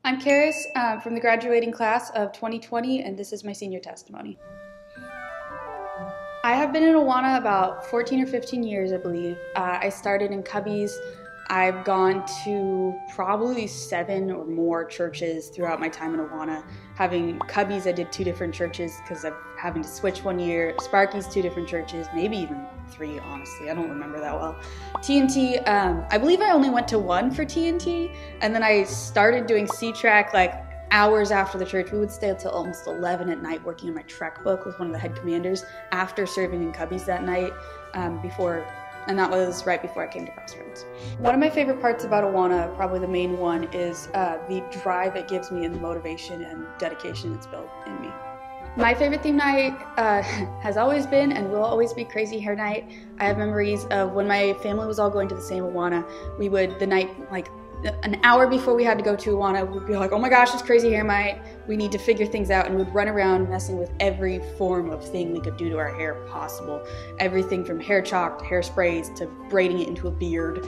I'm Karis from the graduating class of 2020, and this is my senior testimony. I have been in AWANA about 14 or 15 years, I believe. I started in Cubbies. I've gone to probably 7 or more churches throughout my time in AWANA. Having Cubbies, I did 2 different churches because I'm having to switch one year. Sparky's 2 different churches, maybe even 3, honestly. I don't remember that well. TNT, I believe I only went to 1 for TNT, and then I started doing C-Track like hours after the church. We would stay until almost 11 at night working on my track book with one of the head commanders after serving in Cubbies that night and that was right before I came to Crossroads. One of my favorite parts about AWANA, probably the main one, is the drive it gives me and the motivation and dedication it's built in me. My favorite theme night has always been and will always be Crazy Hair Night. I have memories of when my family was all going to the same AWANA. We would, the night, like an hour before we had to go to AWANA, we'd be like, oh my gosh, it's Crazy Hair Night. We need to figure things out, and we'd run around messing with every form of thing we could do to our hair possible. Everything from hair chalk to hairsprays to braiding it into a beard.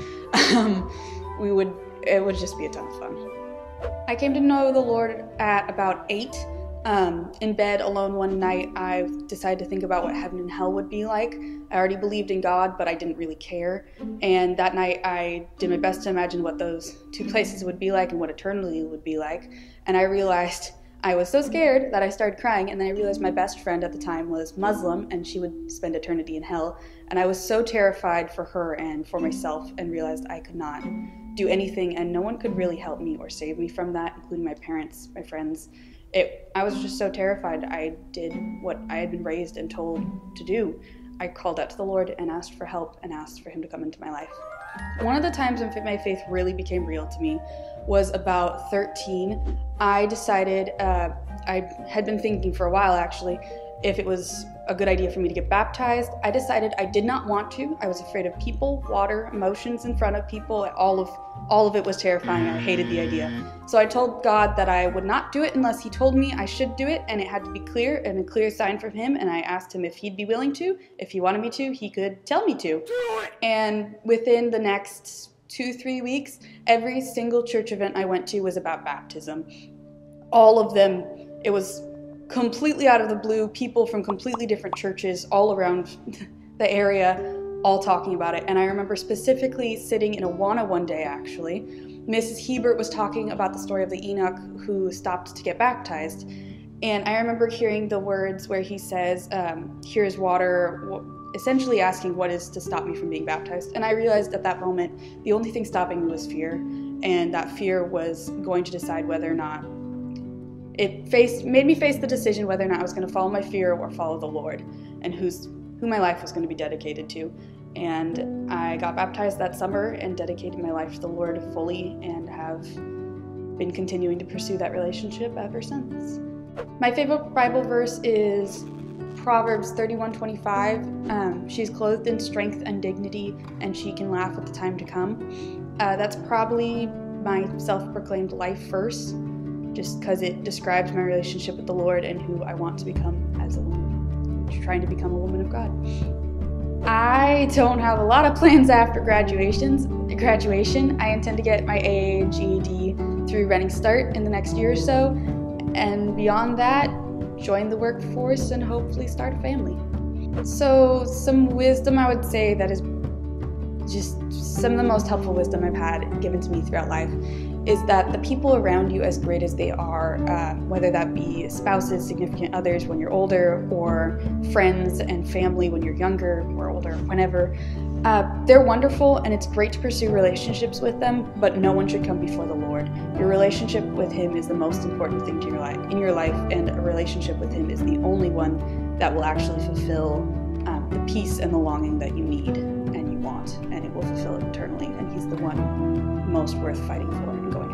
It would just be a ton of fun. I came to know the Lord at about 8. In bed alone one night, I decided to think about what heaven and hell would be like. I already believed in God, but I didn't really care. And that night I did my best to imagine what those 2 places would be like and what eternity would be like. And I realized I was so scared that I started crying, and then I realized my best friend at the time was Muslim and she would spend eternity in hell. And I was so terrified for her and for myself, and realized I could not do anything and no one could really help me or save me from that, including my parents, my friends. I was just so terrified. I did what I had been raised and told to do. I called out to the Lord and asked for help and asked for Him to come into my life. One of the times when my faith really became real to me was about 13. I decided, I had been thinking for a while actually, if it was a good idea for me to get baptized. I decided I did not want to. I was afraid of people, water, emotions in front of people. All of it was terrifying. I hated the idea. So I told God that I would not do it unless He told me I should do it, and it had to be clear and a clear sign from Him. And I asked Him if He'd be willing to. If He wanted me to, He could tell me to. And within the next 2-3 weeks, every single church event I went to was about baptism. All of them, it was completely out of the blue, people from completely different churches all around the area, all talking about it. And I remember specifically sitting in AWANA one day, actually. Mrs. Hebert was talking about the story of the Enoch who stopped to get baptized. And I remember hearing the words where he says, here's water, essentially asking what is to stop me from being baptized. And I realized at that moment, the only thing stopping me was fear. And that fear was going to decide whether or not made me face the decision whether or not I was going to follow my fear or follow the Lord, and who my life was going to be dedicated to. And I got baptized that summer and dedicated my life to the Lord fully, and have been continuing to pursue that relationship ever since. My favorite Bible verse is Proverbs 31:25. She's clothed in strength and dignity, and she can laugh at the time to come. That's probably my self-proclaimed life verse, just because it describes my relationship with the Lord and who I want to become as a woman, trying to become a woman of God. I don't have a lot of plans after graduation. I intend to get my AA and GED through Running Start in the next year or so, and beyond that, join the workforce and hopefully start a family. So some wisdom I would say that is just some of the most helpful wisdom I've had given to me throughout life is that the people around you, as great as they are, whether that be spouses, significant others when you're older, or friends and family when you're younger or older, whenever, they're wonderful, and it's great to pursue relationships with them, but no one should come before the Lord. Your relationship with Him is the most important thing in your life, and a relationship with Him is the only one that will actually fulfill the peace and the longing that you need and you want, and it will fulfill it eternally, and He's the one most worth fighting for and going